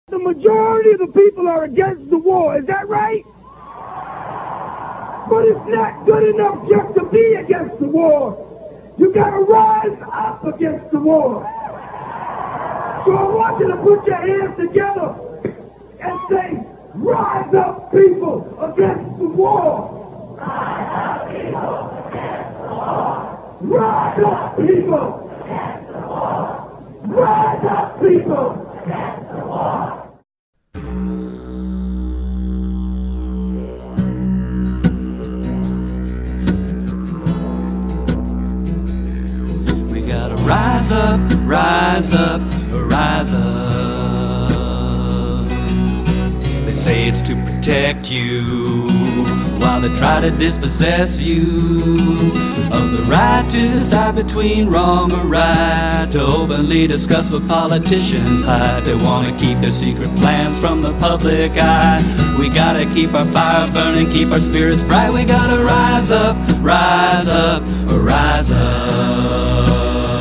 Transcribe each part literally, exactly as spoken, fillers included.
The majority of the people are against the war, is that right? But it's not good enough just to be against the war. You gotta rise up against the war. So I want you to put your hands together and say, rise up, people, against the war. Rise up, people, against the war. Rise up, people, against the war. Rise up, people, against the war. We gotta rise up, rise up, rise up. They say it's to protect you, while they try to dispossess you of the right to decide between wrong or right, to openly discuss what politicians hide. They want to keep their secret plans from the public eye. We gotta keep our fires burning, keep our spirits bright. We gotta rise up, rise up, rise up.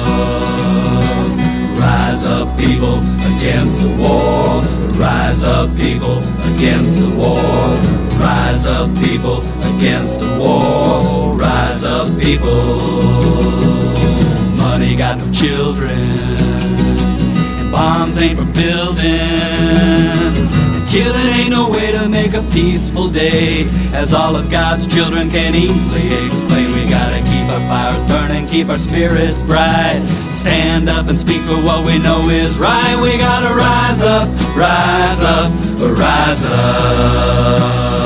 Rise up, people, against the war. Rise up, people, against the war. Rise up, people, against the war. Rise up, people. Money got no children, and bombs ain't for building. Killing ain't no way to make a peaceful day, as all of God's children can easily explain. We gotta keep our fires burning, keep our spirits bright. Stand up and speak for what we know is right. We gotta rise up, rise up, rise up.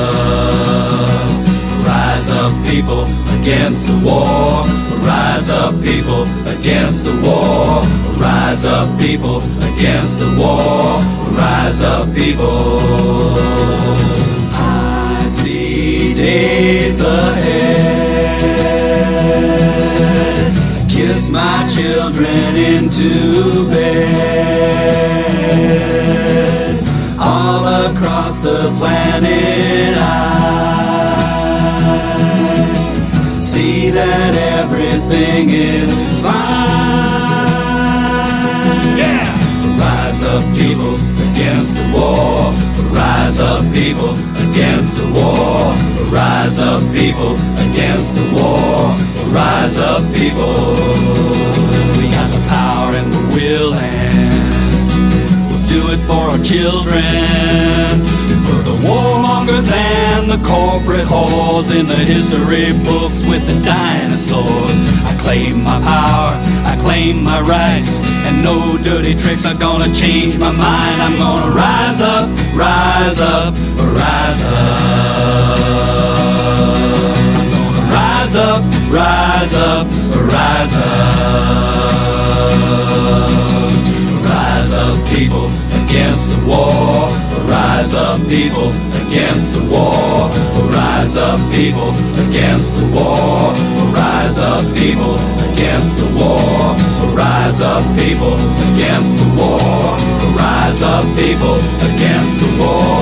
Rise up, people, against the war. Rise up, people, against the war. Rise up, people, against the war. Rise up, people. I see days ahead. Kiss my children into bed. All across the planet I see that everything is fine. Yeah! Rise up, people, against the war. Rise up, people, against the war. Rise up, people, against the war. Rise up, people. We got the power and the will, and we'll do it for our children. For the warmongers and the corporate whores in the history books with the dinosaurs. I claim my power, I claim my rights, and no dirty tricks are gonna change my mind. I'm gonna rise up, rise up, rise up. I'm gonna rise up, rise up, rise up. Rise up, people, against the war. Rise up, people, against the war. Rise up, people, against the war. Rise up, people, against the war. Rise up, people, against the war. Rise up, people, against the war.